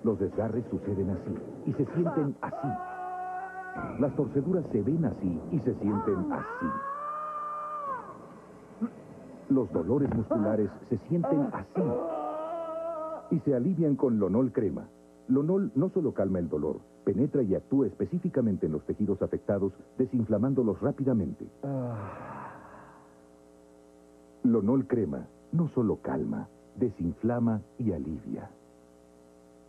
Los desgarres suceden así y se sienten así. Las torceduras se ven así y se sienten así. Los dolores musculares se sienten así y se alivian con Lonol Crema. Lonol no solo calma el dolor, penetra y actúa específicamente en los tejidos afectados, desinflamándolos rápidamente. Lonol Crema no solo calma, desinflama y alivia.